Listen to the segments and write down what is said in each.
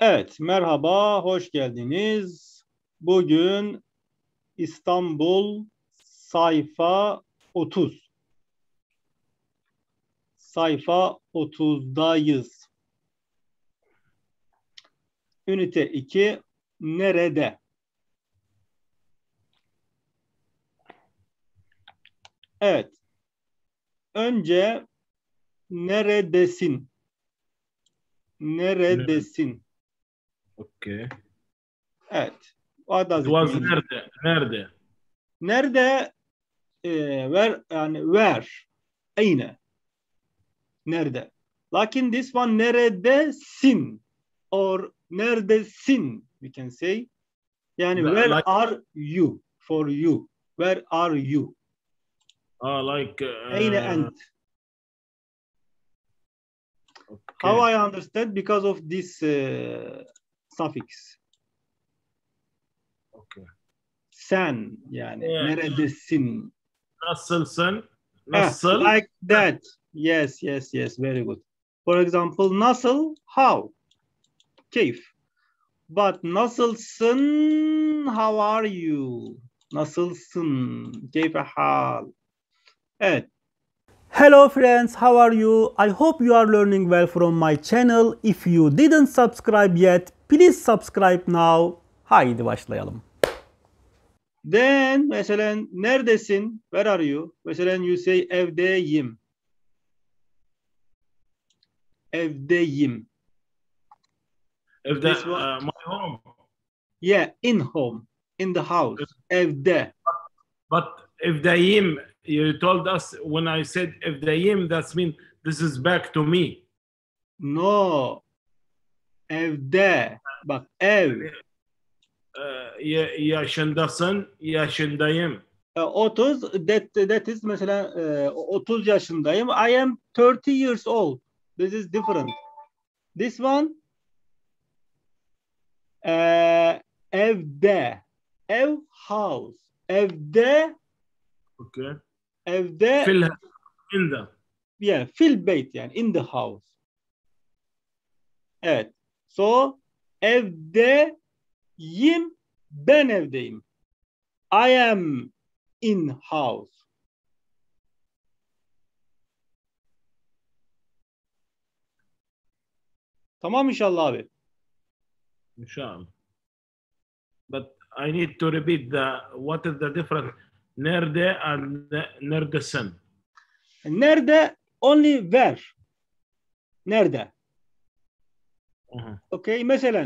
Evet, merhaba, hoş geldiniz. Bugün İstanbul sayfa 30. Sayfa 30'dayız. Ünite 2, nerede? Evet, önce neredesin? Neredesin? Okay. Evet, what does It it was mean? nerede? Nerede? Where, yani where? Ayne. Nerede? Lakin this one neredesin? Or neredesin? We can say. Yani where Like are you? For you. Where are you? like Ayne ent. How okay. I understand? Because of this suffix. Okay. Sen yani. Yeah. Neredesin? Nasılsın? Nasıl? Like that. Yes, yes, yes. Very good. For example, nasıl? How? Keyif. But nasılsın? How are you? Nasılsın? Keyfe hal? Evet. Hello friends, how are you? I hope you are learning well from my channel. If you didn't subscribe yet, please subscribe now. Haydi başlayalım. Then mesela neredesin? Where are you? Mesela you say evdeyim. Evdeyim. Evde, This one, my home. yeah, in home, in the house. Evde. But evdeyim, you told us when I said evdeyim, that means this is back to me. No. Evde. Bak ev. Yaşındasın, yaşındayım. 30 that is mesela 30 yaşındayım. I am 30 years old. This is different. This one evde. Ev house. Evde Okay. evde In the. yeah, fil beyt yani in the house. Evet. So evdeyim, ben evdeyim. I am in house. Tamam inşallah abi. İnşallah. But I need to repeat what is the difference nerede and neredesin? Nerede? Only where. Nerede? Okay. Mesela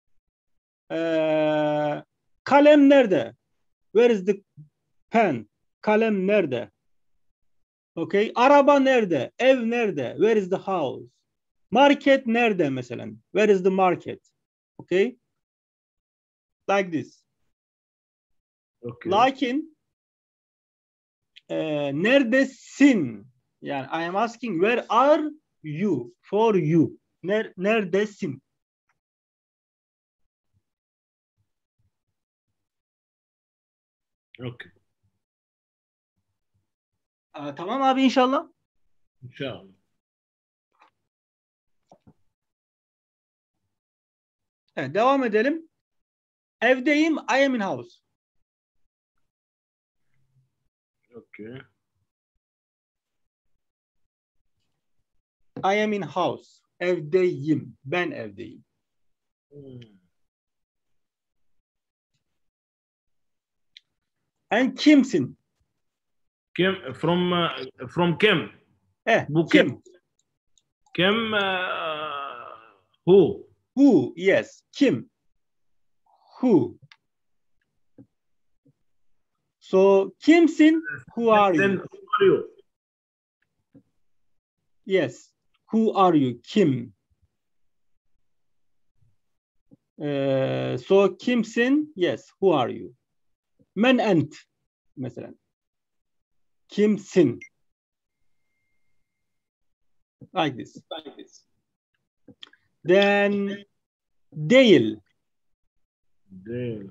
kalem nerede? Where is the pen? Kalem nerede? Okay. Araba nerede? Ev nerede? Where is the house? Market nerede mesela? Where is the market? Okay. Like this. Okay. Lakin neredesin? Yani I am asking where are you? For you. Neredesin? Okay. Tamam abi inşallah. İnşallah. Evet, devam edelim. Evdeyim. I am in house. Okay. I am in house. Evdeyim. Ben evdeyim. And kimsin? Kim from Kim? Bu Kim? Kim who? Who? Yes. Kim? Who? So kimsin? Who are you? Who are you? Yes. Who are you? Kim? So kimsin? Yes. Who are you? Men ent. Mesela. Kimsin? Like this. Then değil. Dale.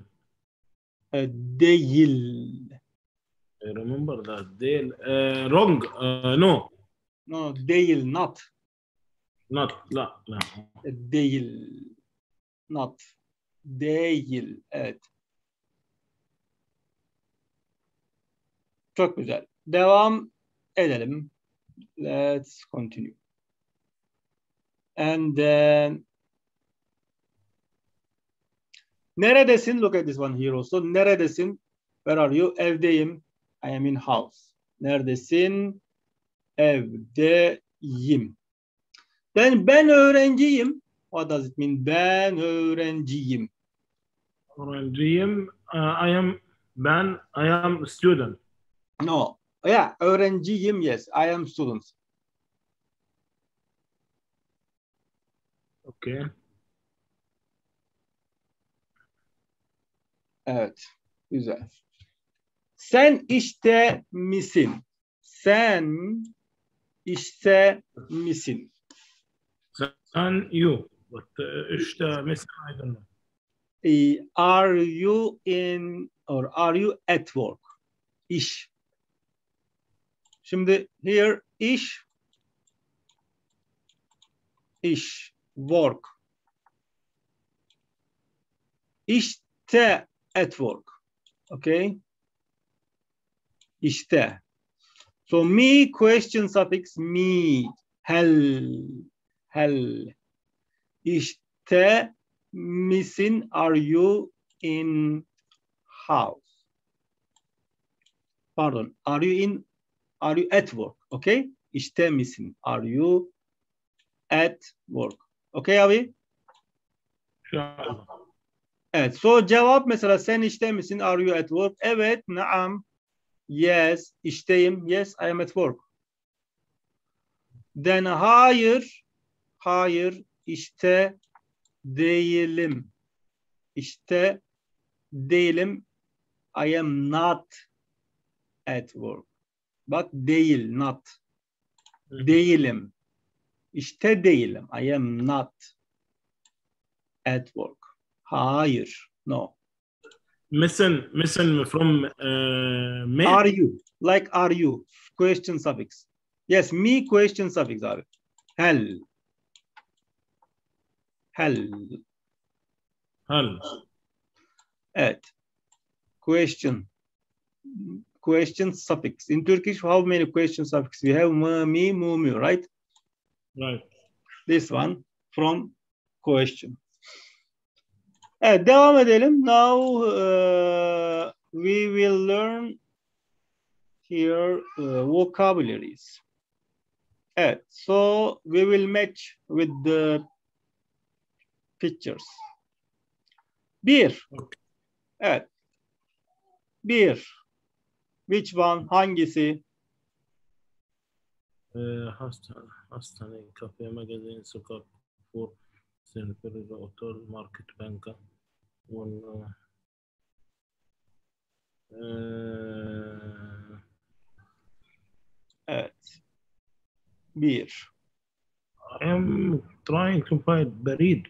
Değil. I remember that. Dale. Wrong. No. No, değil. Not. Not. La. Değil. Not. Değil. Evet. Çok güzel. Devam edelim. Let's continue. And then neredesin? Look at this one here also. Neredesin? Where are you? Evdeyim. I am in house. Neredesin? Evdeyim. Then ben öğrenciyim. What does it mean? Ben öğrenciyim. Öğrenciyim. I am student. No. Yeah, öğrenciyim. Yes, I am student. Okay. Evet. Güzel. Sen işte misin? Sen işte misin? And you. But işte mesela I don't know. Are you in or are you at work? İş. Şimdi here iş work. İşte at work. Okay? İşte. So me question suffix me. Hell. İşte misin? Are you in house? Pardon. Are you at work? Okay? İşte misin? Are you at work? Okay abi? Sure. Evet. So cevap mesela sen işte misin? Are you at work? Evet. Naam. Yes. İşteyim. Yes. I am at work. Then hayır. İşte değilim. İşte değilim. I am not at work. Bak değil. Not. Değilim. İşte değilim. I am not at work. Hayır. No. Missing from me. Are you? Like are you? Question suffix. Yes, me question suffix abi. Hell. Evet. Question suffix. In Turkish, how many question suffix we have? Me, mu, right? Right. This one from question. Evet, devam edelim. Now we will learn here vocabularies. Evet, so we will match with the pictures. Bir. Okay. Evet. Bir. Which one? Hangisi? Hastane, kafe, magazin, sokak, fur, senferi, otel, market, banka. Evet. Bir. I am trying to find بريد.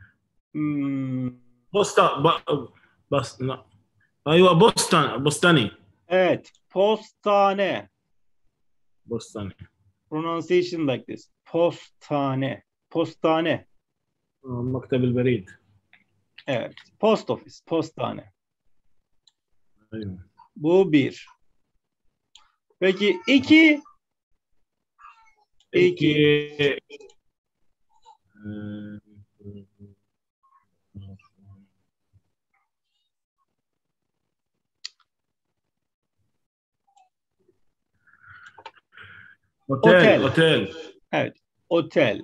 أيوة بستاني. Evet. Postane. بستاني. Pronunciation like this. Postane. مكتب البريد. Evet. Post office. Postane. أيوة. Bu bir. Peki iki. Otel. Evet. Otel.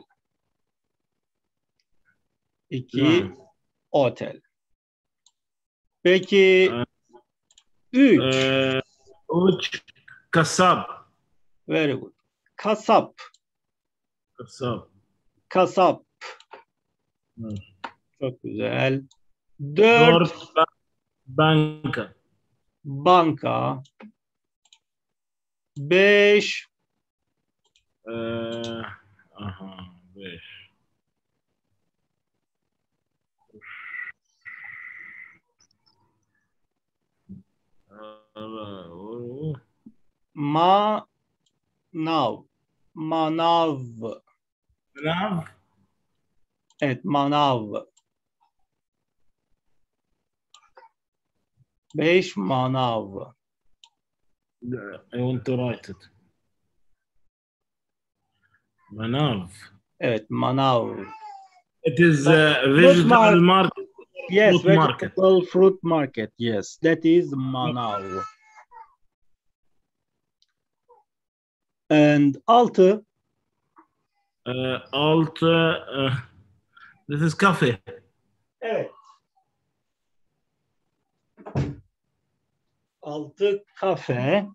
İki. Otel. Peki üç. Üç. Kasap. Very good. Kasap. Evet. Çok güzel. Dört. Banka. Beş. Beş. Manav. Evet, manav. 5 manav. I want to write it. Manav. Evet, manav. It is a Fruit vegetable market. Yes, Fruit market. vegetable fruit market. Yes, that is manav. And 6. This is coffee. Evet. 6 kafe.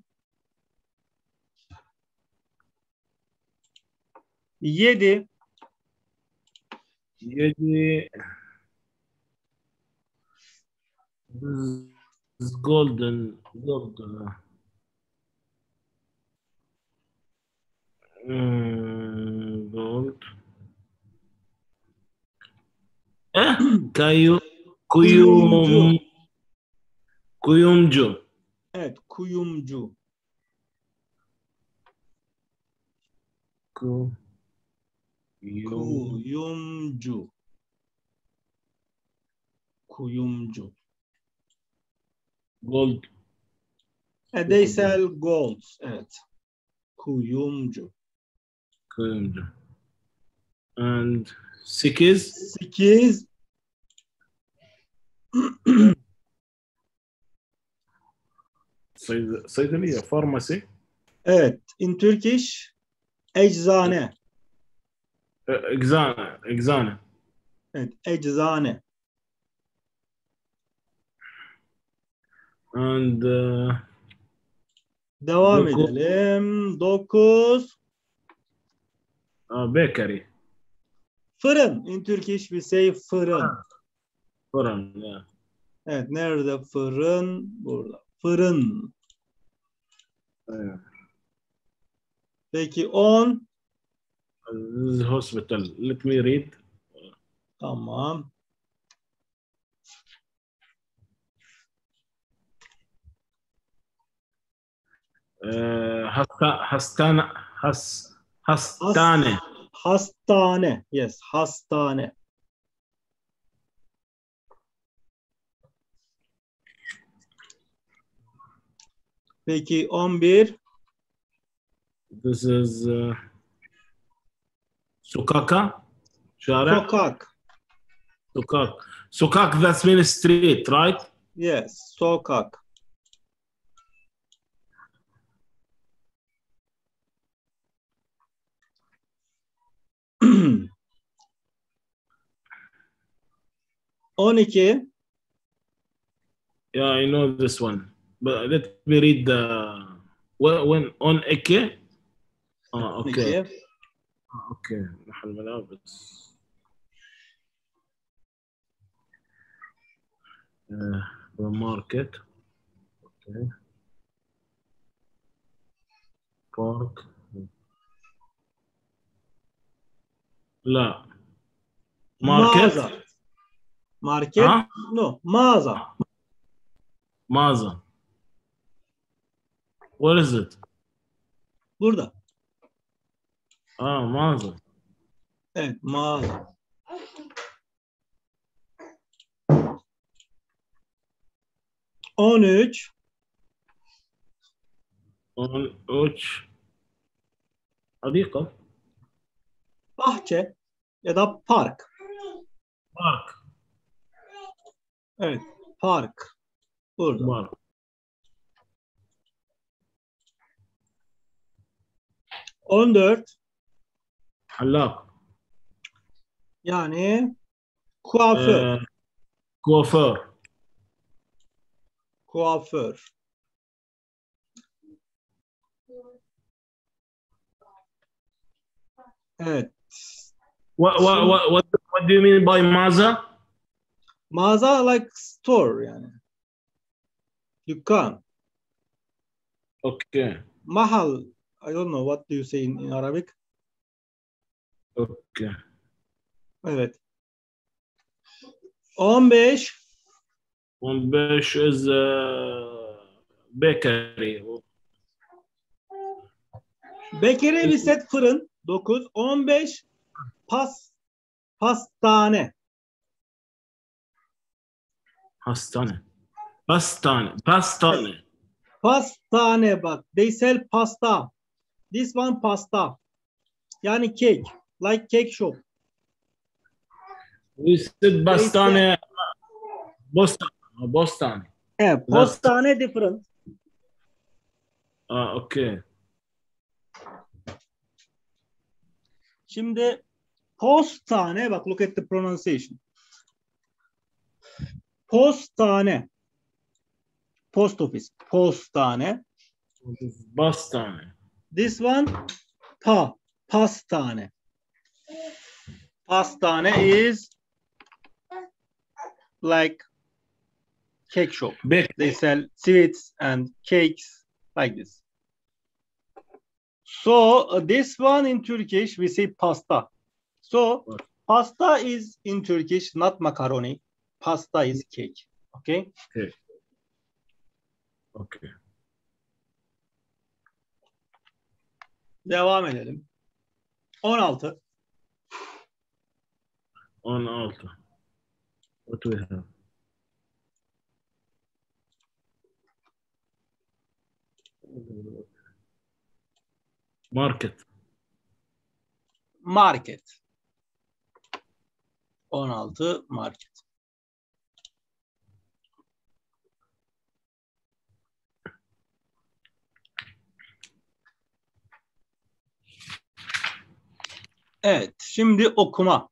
7 This is golden. Gold. Kuyumcu. Evet, kuyumcu. Kuyumcu. Gold. They sell golds. Evet. Kuyumcu. And 8. 8 صيدلية, pharmacy. Evet. In Turkish eczane. Eczane. Evet, eczane. And Devam edelim. 9 bakery. fırın. In Turkish we say fırın. Fırın, yeah. Evet, nerede fırın? Burada. Fırın. Yeah. Peki 10. This is hospital. Let me read. Tamam. Hastane. Hastane. Yes, hastane. Peki 11. This is sokaka. Şarap. Sokak, that means street, right? Yes, sokak. On 2. Yeah, I know this one. But let me read the when on Eke. Okay. Okay. محل ملابس. The market. Okay. Park. لا. Market. Mağaza. Market. Huh? No, mağaza. Mağaza. What is it? Burada. Mağaza. Evet, mağaza. On 3. حديقة. Bahçe ya da park. Park. Evet, park. Burada. Park. 14. حلاق. Yani kuaför. Kuaför. Kuaför. Evet. What do you mean by mağaza? Mağaza like store yani. Dükkan. Okay. Mahal. I don't know what do you say in Arabic. Okay. Evet. 15. 15 is bakery. Bakery bir set fırın. 9. 15. Pastane. Hastane. Pastane. Pastane bak. They sell pasta. This one pasta. Yani cake. Like cake shop. We said Bastane. Bostane. Yeah, postane different. Okay. Şimdi postane bak, look at the pronunciation. Postane. Post office. Postane. Bastane. This one pastane. Pastane is like cake shop. They sell sweets and cakes like this. So this one in Turkish we say pasta. So pasta is in Turkish not macaroni. Pasta is cake. Okay? Okay. Devam edelim. 16. 16. What do we have? Market. 16 market. Evet, şimdi okuma.